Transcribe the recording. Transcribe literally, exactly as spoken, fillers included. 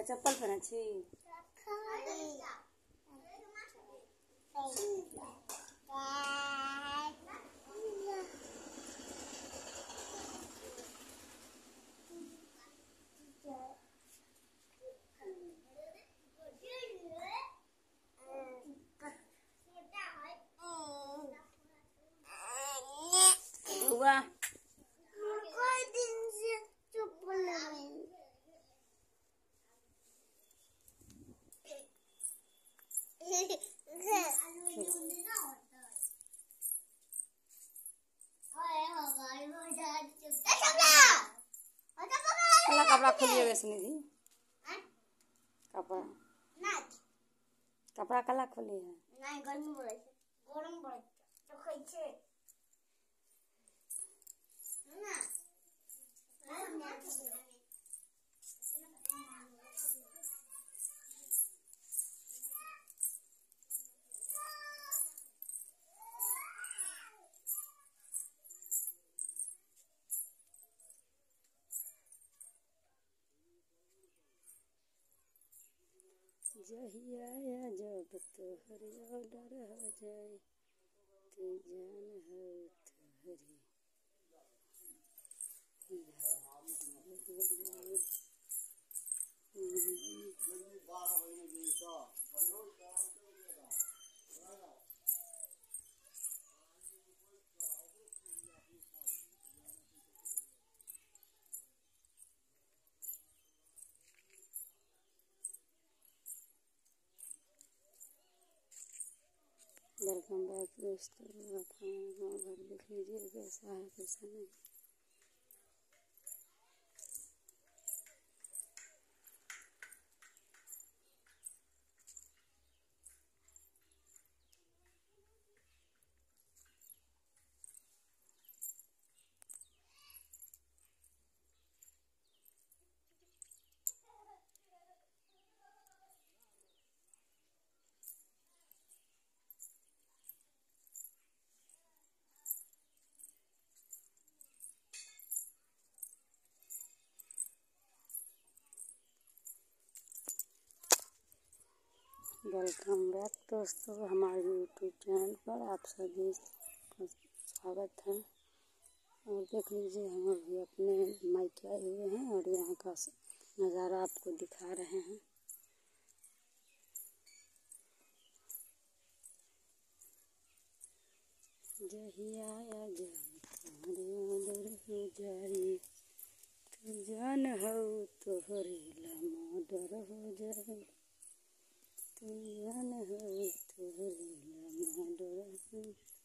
चप्पल पहना छी हुआ कला कपड़ा खोलिए वैसे निधि कपड़ा कपड़ा कला खोली है नहीं गर्मी बोले गरम बोले तो खाई छे ना जहिया जब तोहर ऑर्डर हो जाए तू जान हो तोहरी वेलकम बैक दोस्तों। आप हमारे गाँव घर देख लीजिए कैसा है कैसा नहीं। वेलकम बैक दोस्तों हमारे यूट्यूब चैनल पर आप सभी का स्वागत है। और देख लीजिए हम अभी अपने मायके आए हुए हैं और यहाँ का नज़ारा आपको दिखा रहे हैं। जहिया जब तोहर हो जाए तू जान हो तोहरी मर्डर हो जाए तू जान हो तोहरी मर्डर हो